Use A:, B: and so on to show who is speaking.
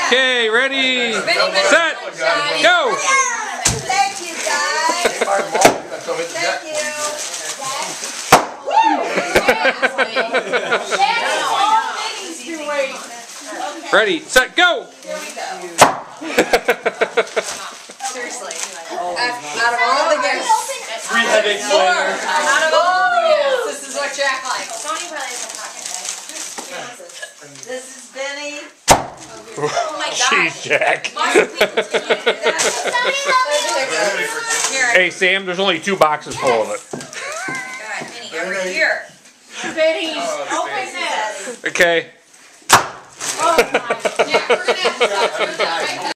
A: Okay, ready, set, go!
B: Thank you, guys. Thank you.
A: Ready, set, go!
B: Here we go. Seriously. Out of all the gifts.
C: 3 headaches later.
B: Out of all the gifts, this is what you act like.
D: Sony probably has a pocket knife.
B: This is Benny.
D: Oh my gosh.
A: Jeez, Jack.
D: Must we continue to do that?
B: Here.
A: Hey, Sam, there's only 2 boxes full of it.
D: God, Minnie, over here.
B: Benny, open this.
A: Okay.
D: Oh my. Yeah, we're gonna have to stop doing that right now.